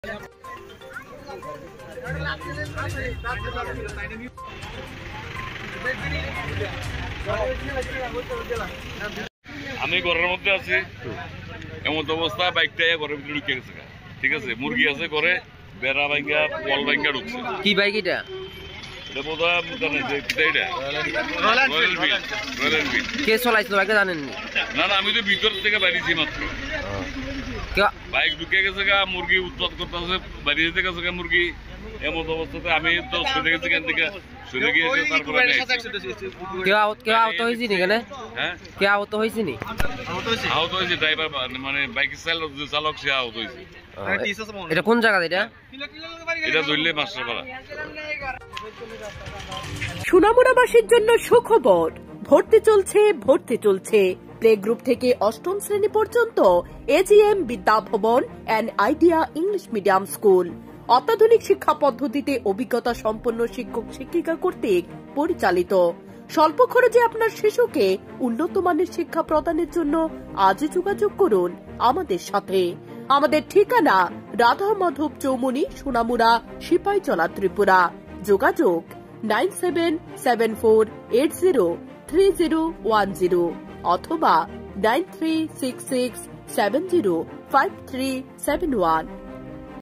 আমি ঘরের মধ্যে আছি, এমন অবস্থা বাইকটা ঘরের ভিতরে ঢুকে গেছে। ঠিক আছে, মুরগি আছে ঘরে, বেড়া ভাঙ্গা বল ভাঙ্গা ঢুকছে। কি বাইক এটা? কে চলাইছিল বাইকটা জানেন? না না, আমি তো ভিতর থেকে বাইরেছি মাত্র। বাইক ঢুকে গেছে গা, মুরগি উৎপাদ করতেছে, বাইরে যেতে গেছে গা মুরগি। এমন অবস্থাতে আমি তো সরে গেছি এখান থেকে, সরে গিয়েছে। তারপরে কেউ আহত হয়েছে নি? কেন কেউ আহত হয়েছে নি? আহত হয়েছে ড্রাইভার, মানে বাইকের চালক, সে আহত হয়েছে। এটা কোন জায়গা? এটা ধরলে মাস্টারপাড়া। সোনামুড়াবাসীর জন্য সুখবর, ভর্তি চলছে প্লে গ্রুপ থেকে অষ্টম শ্রেণী পর্যন্ত AGM Vidyabhavan and Idea English medium school. অত্যাধুনিক শিক্ষা পদ্ধতিতে অভিজ্ঞতা সম্পন্ন শিক্ষক শিক্ষিকা কর্তৃক পরিচালিত। স্বল্প খরচে আপনার শিশুকে উন্নত মানের শিক্ষা প্রদানের জন্য আজই যোগাযোগ করুন আমাদের সাথে। আমাদের ঠিকানা রাধা মাধব চৌমুনি, সোনামুড়া, সিপাহীজলা, ত্রিপুরা। যোগাযোগ 9774803010 অথবা 9366705371।